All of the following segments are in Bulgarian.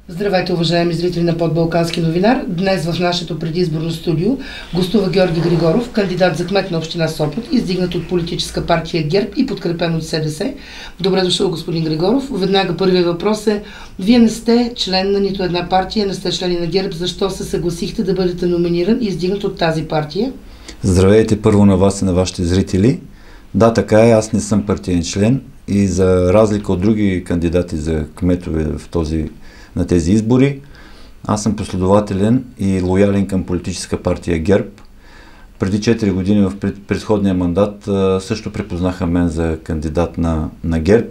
Здравейте, уважаеми зрители на Подбалкански новинар. Днес в нашето предизборно студио гостува Георги Григоров, кандидат за кмет на община Сопот, издигнат от политическа партия ГЕРБ и подкрепен от СДС. Добре дошъл, господин Григоров. Веднага първият въпрос е: вие не сте член на нито една партия, не сте член на ГЕРБ. Защо се съгласихте да бъдете номиниран и издигнат от тази партия? Здравейте първо на вас и на вашите зрители. Да, така е, аз не съм партиен член и за разлика от други кандидати за кметове на тези избори, аз съм последователен и лоялен към политическа партия ГЕРБ. Преди 4 години в предходния мандат също препознаха мен за кандидат на ГЕРБ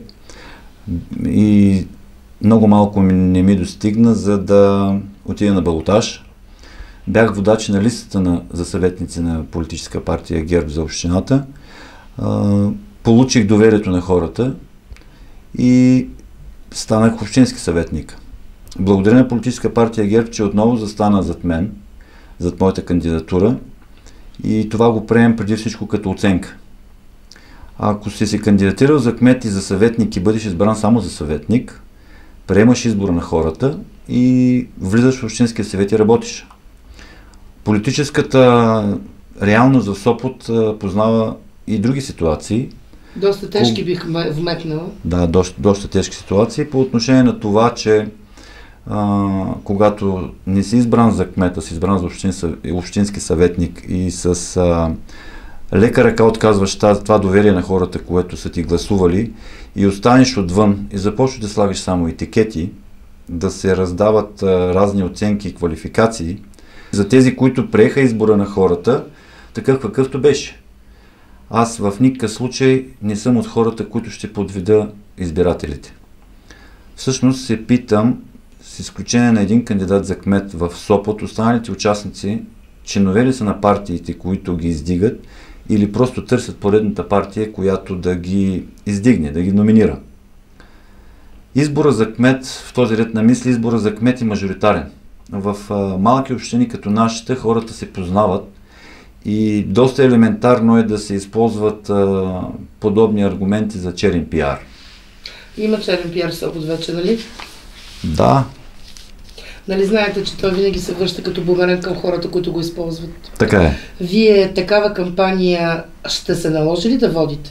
и много малко не ми достигна, за да отида на балотаж. Бях водач на листата за съветници на политическа партия ГЕРБ за общината. Получих доверието на хората и станах общински съветник. Благодаря на политическа партия ГЕРБ, че отново застана зад мен, зад моята кандидатура, и това го приемам преди всичко като оценка. Ако си се кандидатирал за кмет и за съветник и бъдеш избран само за съветник, приемаш избора на хората и влизаш в общинския съвет и работиш. Политическата реалност в Сопот познава и други ситуации. Доста тежки бих вметнала. Да, доста тежки ситуации по отношение на това, че когато не си избран за кмета, си избран за общински съветник и с лека ръка отказваш това доверие на хората, което са ти гласували, и останеш отвън и започваш да слагаш само етикети, да се раздават разни оценки и квалификации за тези, които приеха избора на хората, такъв какъвто беше. Аз в никакъв случай не съм от хората, които ще подведа избирателите. Всъщност се питам, с изключение на един кандидат за кмет в Сопот, останалите участници членове ли са на партиите, които ги издигат, или просто търсят поредната партия, която да ги издигне, да ги номинира. Избора за кмет, в този ред на мисли, избора за кмет е мажоритарен. В малки общини като нашите хората се познават и доста елементарно е да се използват подобни аргументи за черен пиар. Има черен пиар в Сопот вече, нали? Да. Нали знаете, че той винаги се връща като бумеранг към хората, които го използват? Така е. Вие такава кампания ще се наложи ли да водите?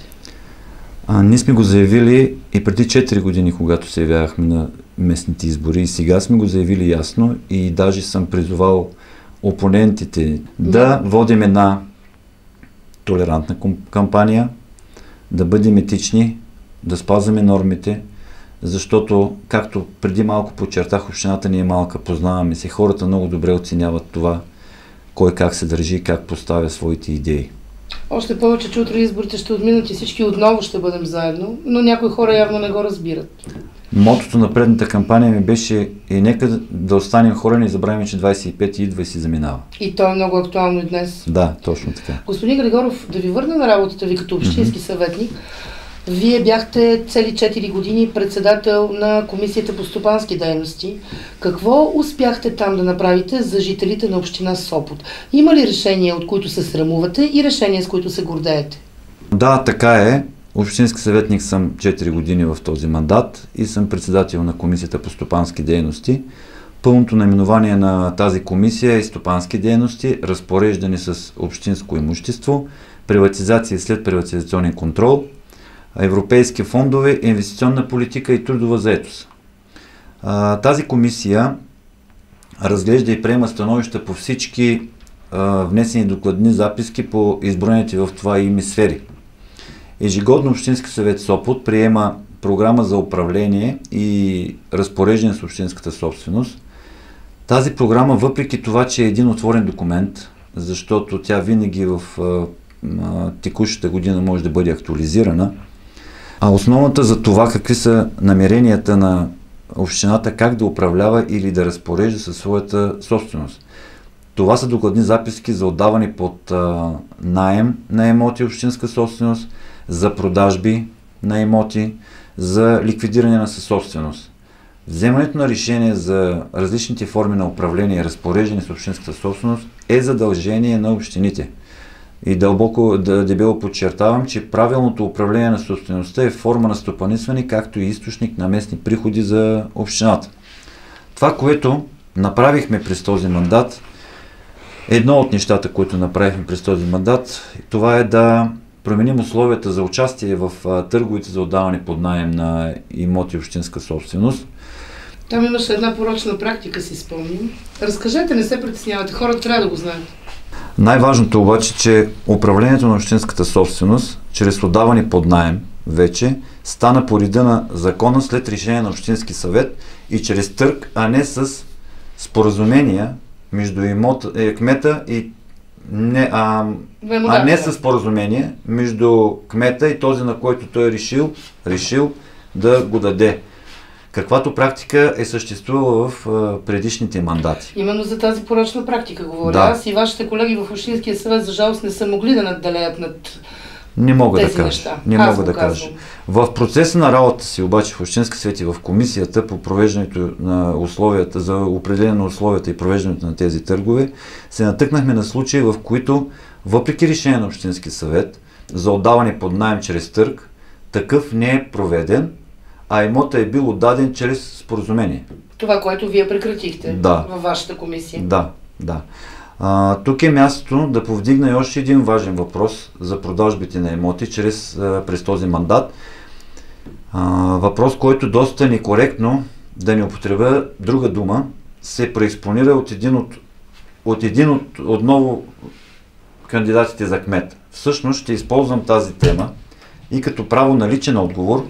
Ние сме го заявили и преди 4 години, когато се явявахме на местните избори, и сега сме го заявили ясно и даже съм призовал опонентите да водим една толерантна кампания, да бъдем етични, да спазваме нормите, защото, както преди малко подчертах, общината ни е малка, познаваме се, хората много добре оценяват това, кой как се държи и как поставя своите идеи. Още повече, че утре изборите ще отминат и всички отново ще бъдем заедно, но някои хора явно не го разбират. Мотото на предната кампания ми беше: и нека да останем хора, не забравяме, че 25 идва и си заминава. И то е много актуално и днес. Да, точно така. Господин Григоров, да ви върна на работата ви като общински съветник. Вие бяхте цели 4 години председател на Комисията по стопански дейности. Какво успяхте там да направите за жителите на община Сопот? Има ли решения, от които се срамувате, и решения, с които се гордеете? Да, така е. Общински съветник съм 4 години в този мандат и съм председател на Комисията по стопански дейности. Пълното наименование на тази комисия е стопански дейности, разпореждане с общинско имущество, приватизация и след приватизационен контрол, европейски фондове, инвестиционна политика и трудова заетост. Тази комисия разглежда и приема становища по всички внесени докладни записки по изброените в това име сфери. Ежегодно Общински съвет Сопот приема програма за управление и разпореждане с общинската собственост. Тази програма, въпреки това, че е един отворен документ, защото тя винаги в текущата година може да бъде актуализирана, а основната за това какви са намеренията на общината, как да управлява или да разпорежда със своята собственост. Това са докладни записки за отдаване под наем на имоти общинска собственост, за продажби на имоти, за ликвидиране на съсобственост. Вземането на решение за различните форми на управление и разпореждане с общинската собственост е задължение на общините. И дълбоко дебело подчертавам, че правилното управление на собствеността е форма на стопанисване, както и източник на местни приходи за общината. Това, което направихме през този мандат, едно от нещата, които направихме през този мандат, това е да променим условията за участие в търговете за отдаване под наем на имоти общинска собственост. Там имаше една порочна практика, си спомням. Разкажете, не се притеснявате, хората трябва да го знаят. Най-важното обаче, че управлението на общинската собственост, чрез отдаване под наем, вече стана по реда на закона след решение на Общински съвет и чрез търг, а не с споразумения между кмета и не с споразумение между кмета и този, на който той е решил да го даде. Каквато практика е съществувала в предишните мандати. Именно за тази порочна практика говоря. Да. Аз и вашите колеги в Общинския съвет, за жалост, не са могли да надделеят над Не мога тези да кажа. неща. Не мога да кажа. В процеса на работа си, обаче в Общински съвет и в комисията по провеждането на условията, за определение на условията и провеждането на тези търгове, се натъкнахме на случаи, в които, въпреки решение на Общински съвет за отдаване под наем чрез търг, такъв не е проведен, а имотът е бил отдаден чрез споразумение. Това, което вие прекратихте във вашата комисия. Да. Тук е мястото да повдигна и още един важен въпрос за продажбите на имоти през този мандат. Въпрос, който доста некоректно, да не употребя друга дума, се преекспонира от един от отново кандидатите за кмет. Всъщност ще използвам тази тема и като право на личен отговор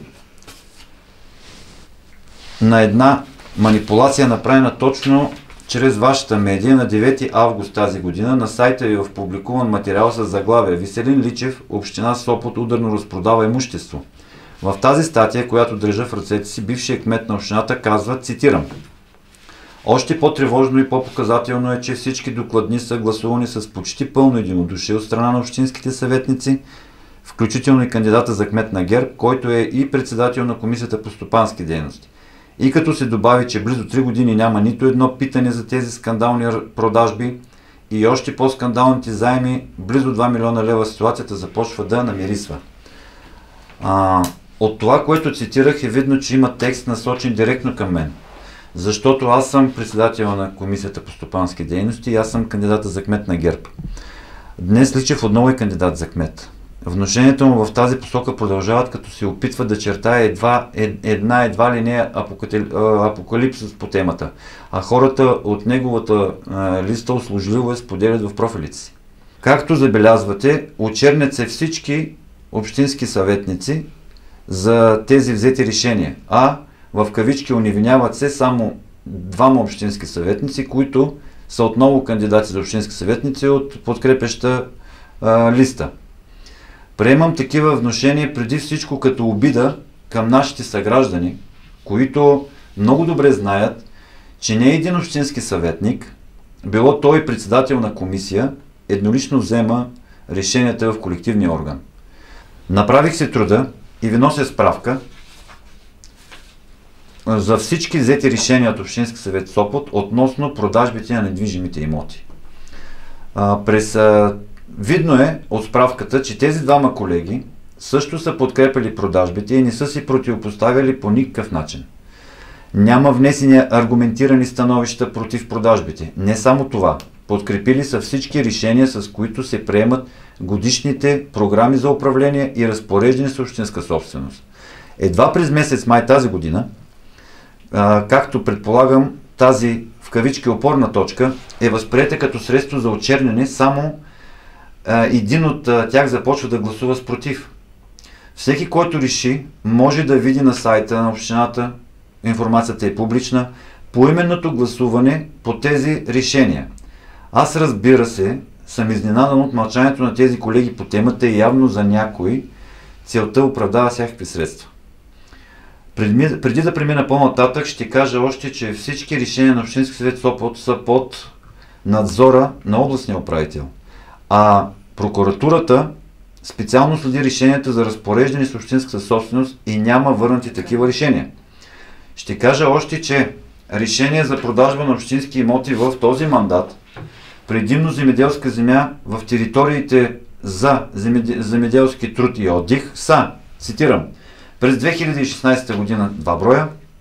на една манипулация, направена точно чрез вашата медия на 9 август тази година. На сайта ви в публикуван материал с заглавие Веселин Личев, община Сопот ударно разпродава имущество. В тази статия, която държа в ръцете си, бившият кмет на общината казва, цитирам: "Още по-тревожно и по-показателно е, че всички докладни са гласувани с почти пълно единодушие от страна на общинските съветници, включително и кандидата за кмет на ГЕРБ, който е и председател на Комисията по стопански дейности. И като се добави, че близо 3 години няма нито едно питане за тези скандални продажби и още по-скандалните заеми, близо 2 милиона лева, ситуацията започва да намирисва." От това, което цитирах, е видно, че има текст насочен директно към мен. Защото аз съм председател на Комисията по стопански дейности и аз съм кандидата за кмет на ГЕРБ. Днес Личев отново е кандидат за кмет. Внушенията му в тази посока продължават, като се опитва да чертае едва ли не апокалипсис по темата, а хората от неговата листа услужливо я споделят в профилите си. Както забелязвате, очернят се всички общински съветници за тези взети решения, а в кавички уневиняват се само 2 общински съветници, които са отново кандидати за общински съветници от подкрепяща листа. Приемам такива внушения преди всичко като обида към нашите съграждани, които много добре знаят, че не един общински съветник, било той председател на комисия, еднолично взема решенията в колективния орган. Направих се труда и ви нося справка за всички взети решения от Общински съвет Сопот относно продажбите на недвижимите имоти. Видно е от справката, че тези 2 колеги също са подкрепили продажбите и не са си противопоставяли по никакъв начин. Няма внесени аргументирани становища против продажбите. Не само това. Подкрепили са всички решения, с които се приемат годишните програми за управление и разпореждане с общинска собственост. Едва през месец май тази година, както предполагам, тази в кавички опорна точка е възприета като средство за очерняне, само един от тях започва да гласува с против. Всеки, който реши, може да види на сайта на общината, информацията е публична, поименното гласуване по тези решения. Аз, разбира се, съм изненадан от мълчанието на тези колеги по темата и явно за някой целта оправдава всякакви средства. Преди да премина по-нататък, ще кажа още, че всички решения на Общински съвет Сопот са под надзора на областния управител. А прокуратурата специално следи решенията за разпореждане с общинската собственост и няма върнати такива решения. Ще кажа още, че решение за продажба на общински имоти в този мандат, предимно земеделска земя в териториите за земеделски труд и отдих, са, цитирам, през 2016 година 2 броя,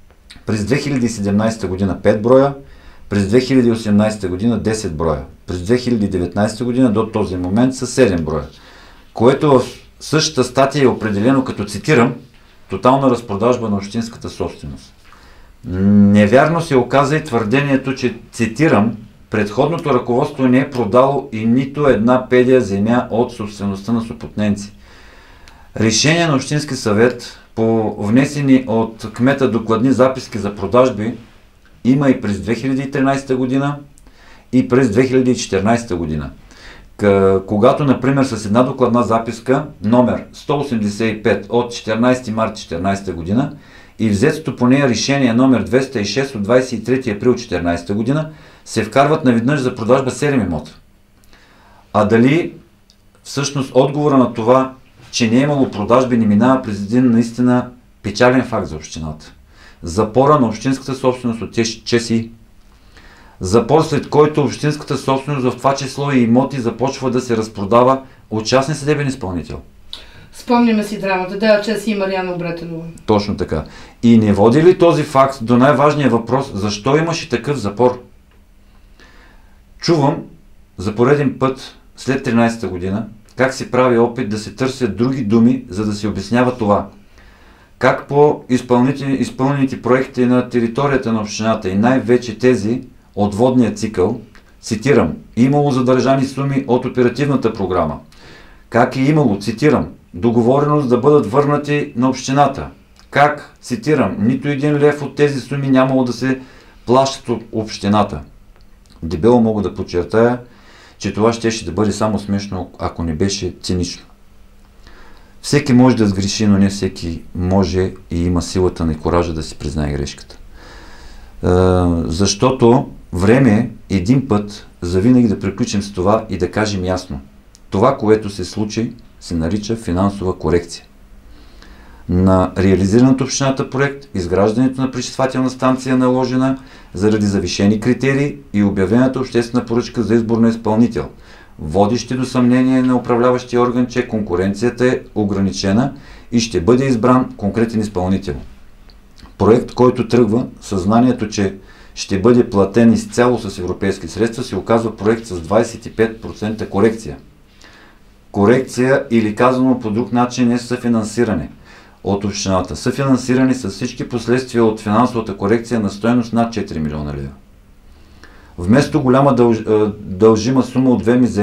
През 2017 година 5 броя, през 2018 година 10 броя, през 2019 година до този момент са 7 броя, което в същата статия е определено като, цитирам, тотална разпродажба на общинската собственост. Невярно се оказа и твърдението, че, цитирам, предходното ръководство не е продало и нито една педия земя от собствеността на сопотненци. Решение на Общински съвет по внесени от кмета докладни записки за продажби има и през 2013 година и през 2014 година. Когато, например, с една докладна записка, номер 185 от 14 март 2014 година и взетото по нея решение номер 206 от 23 април 2014 година, се вкарват наведнъж за продажба 7 имота. А дали всъщност отговора на това, че не е имало продажби, не минава през един наистина печален факт за общината. Запора на общинската собственост от ЧСИ. Запор, след който общинската собственост, в това число и имоти, започва да се разпродава от частен съдебен изпълнител. Спомняме си драмата, да, ЧСИ и Мариана Обретенова. Точно така. И не води ли този факт до най-важния въпрос, защо имаше такъв запор? Чувам за пореден път след 13-та година как се прави опит да се търсят други думи, за да се обяснява това. Как по изпълнените проекти на територията на общината и най-вече тези от водния цикъл, цитирам, имало задържани суми от оперативната програма. Как е имало, цитирам, договореност да бъдат върнати на общината. Как, цитирам, нито един лев от тези суми нямало да се плащат от общината. Дебело мога да подчертая, че това щеше да бъде само смешно, ако не беше цинично. Всеки може да сгреши, но не всеки може и има силата на коража да си признае грешката. Защото време е един път завинаги да приключим с това и да кажем ясно. Това, което се случи, се нарича финансова корекция. На реализираното общината проект, изграждането на пречиствателна станция наложена заради завишени критерии и обявената обществена поръчка за избор на изпълнител, водещи до съмнение на управляващия орган, че конкуренцията е ограничена и ще бъде избран конкретен изпълнител. Проект, който тръгва съзнанието, че ще бъде платен изцяло с европейски средства, се оказва проект с 25% корекция. Корекция, или казано по друг начин, е съфинансиране от общината. Съфинансиране с всички последствия от финансовата корекция на стойност над 4 милиона лева. Вместо голяма дължима сума от ВМЗ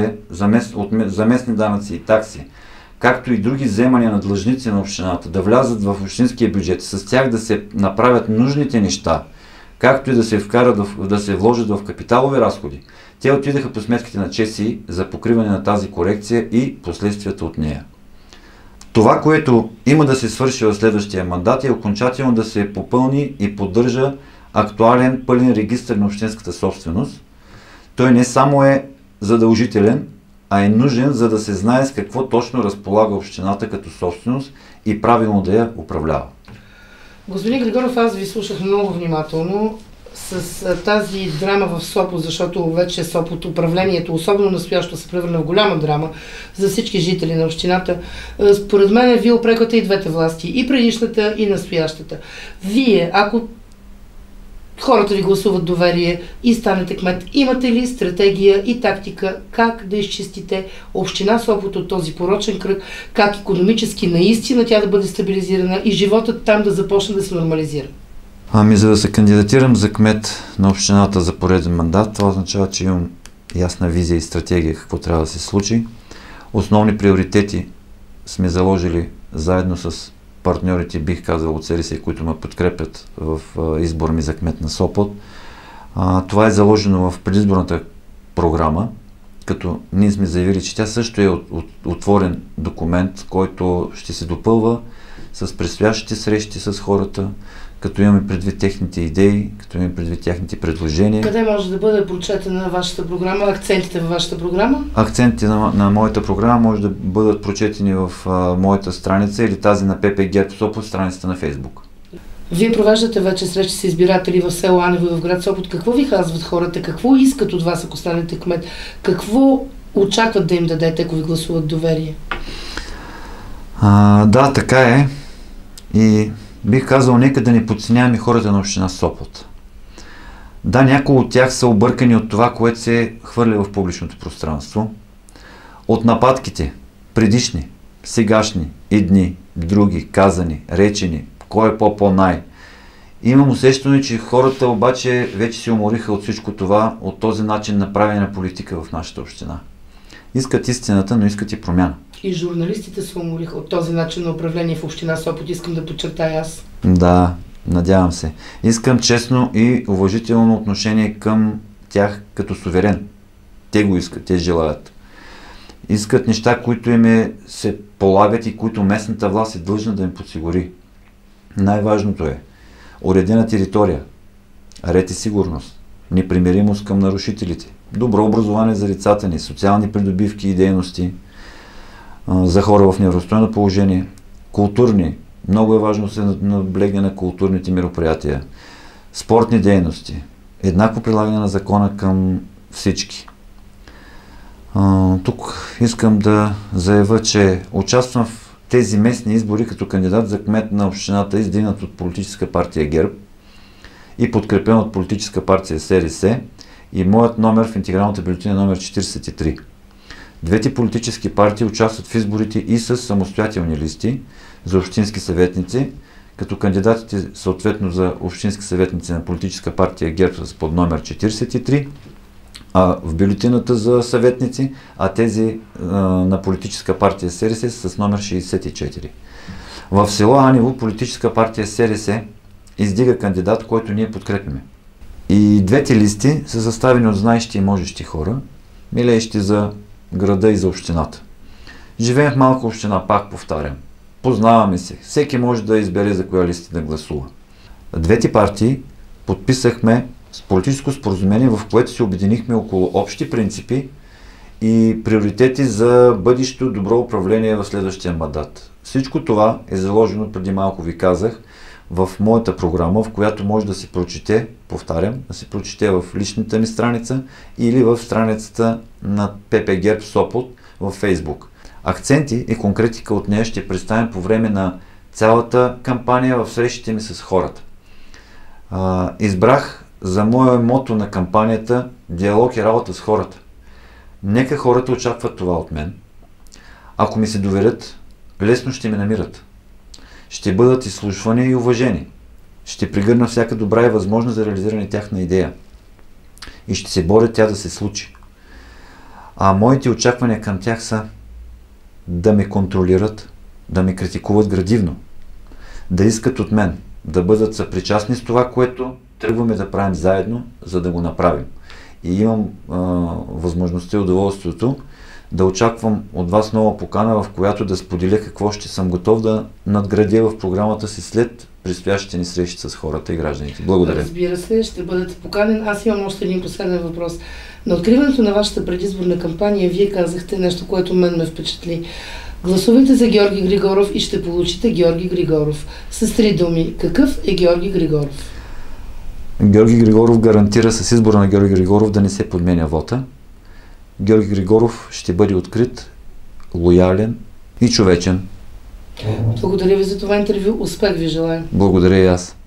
за местни данъци и такси, както и други вземания на длъжници на общината, да влязат в общинския бюджет, с тях да се направят нужните неща, както и да се вложат в капиталови разходи, те отидаха по сметките на ЧСИ за покриване на тази корекция и последствията от нея. Това, което има да се свърши в следващия мандат, е окончателно да се попълни и поддържа актуален пълен регистър на общинската собственост. Той не само е задължителен, а е нужен, за да се знае с какво точно разполага общината като собственост и правилно да я управлява. Господин Григоров, аз ви слушах много внимателно с тази драма в Сопот, защото вече Сопот управлението, особено настоящо, се превърна в голяма драма за всички жители на общината. Според мен вие упреквате и двете власти, и предишната, и настоящата. Вие, ако хората ви гласуват доверие и станете кмет, имате ли стратегия и тактика как да изчистите община Сопот от този порочен кръг, как икономически наистина тя да бъде стабилизирана и животът там да започне да се нормализира? За да се кандидатирам за кмет на общината за пореден мандат, това означава, че имам ясна визия и стратегия какво трябва да се случи. Основни приоритети сме заложили заедно с партньорите, бих казал, от СРС, които ме подкрепят в избор ми за кмет на Сопот. Това е заложено в предизборната програма, като ние сме заявили, че тя също е отворен документ, който ще се допълва с предстоящите срещи с хората, като имаме предвид техните идеи, като имаме предвид тяхните предложения. Къде може да бъде прочетена вашата програма, акцентите във вашата програма? Акцентите на моята програма може да бъдат прочетени в моята страница или тази на ПП ГЕРБ Сопот, страницата на Фейсбук. Вие провеждате вече срещи с избиратели в село Анево и в град Сопот. Какво ви казват хората? Какво искат от вас, ако станете кмет? Какво очакват да им дадете, ако ви гласуват доверие? Да, така е. И Бих казал, нека да не подценяваме хората на община Сопот. Да, някои от тях са объркани от това, което се хвърля в публичното пространство. От нападките, предишни, сегашни, едни, други, казани, речени, кой е по-най. Имам усещане, че хората обаче вече се умориха от всичко това, от този начин на правене на политика в нашата община. Искат истината, но искат и промяна. И журналистите се умориха от този начин на управление в община Сопот, искам да подчертая аз. Да, надявам се. Искам честно и уважително отношение към тях като суверен. Те го искат, те желаят. Искат неща, които им се полагат и които местната власт е длъжна да им подсигури. Най-важното е уредена територия, ред и сигурност, непримиримост към нарушителите, добро образование за децата ни, социални придобивки и дейности за хора в неравностойно положение, културни, много е важно да се наблегне на културните мероприятия, спортни дейности, еднакво прилагане на закона към всички. Тук искам да заявя, че участвам в тези местни избори като кандидат за кмет на общината, издигнат от политическа партия ГЕРБ и подкрепен от политическа партия СДС, и моят номер в интегралната бюлетина номер 43. Двете политически партии участват в изборите и с самостоятелни листи за общински съветници, като кандидатите съответно за общински съветници на политическа партия ГЕРБ с под номер 43, в бюлетината за съветници, а тези на политическа партия СДС с номер 64. В село Анево политическа партия СДС издига кандидат, който ние подкрепяме. И двете листи са съставени от знаещи и можещи хора, милеещи за града и за общината. Живеем в малка община, пак повтарям. Познаваме се. Всеки може да избере за коя листа да гласува. Двете партии подписахме с политическо споразумение, в което се обединихме около общи принципи и приоритети за бъдещо добро управление в следващия мандат. Всичко това е заложено, преди малко ви казах, в моята програма, в която може да се прочете, повтарям, да се прочете в личната ни страница или в страницата на ПП ГЕРБ Сопот във Фейсбук. Акценти и конкретика от нея ще представим по време на цялата кампания в срещите ми с хората. Избрах за мое мото на кампанията диалог и работа с хората. Нека хората очакват това от мен. Ако ми се доверят, лесно ще ме намират. Ще бъдат изслушвани и уважени. Ще пригърна всяка добра и възможна за реализиране тяхна идея. И ще се боря тя да се случи. А моите очаквания към тях са да ме контролират, да ме критикуват градивно, да искат от мен да бъдат съпричастни с това, което тръгваме да правим заедно, за да го направим. И имам възможността и удоволствието да очаквам от вас нова покана, в която да споделя какво ще съм готов да надградя в програмата си след предстоящите ни срещи с хората и гражданите. Благодаря. Разбира се, ще бъдете поканен. Аз имам още един последен въпрос. На откриването на вашата предизборна кампания вие казахте нещо, което мен ме впечатли. Гласувайте за Георги Григоров и ще получите Георги Григоров. С три думи. Какъв е Георги Григоров? Георги Григоров гарантира с избора на Георги Григоров да не се подменя вота. Георги Григоров ще бъде открит, лоялен и човечен. Благодаря ви за това интервю. Успех ви желая. Благодаря и аз.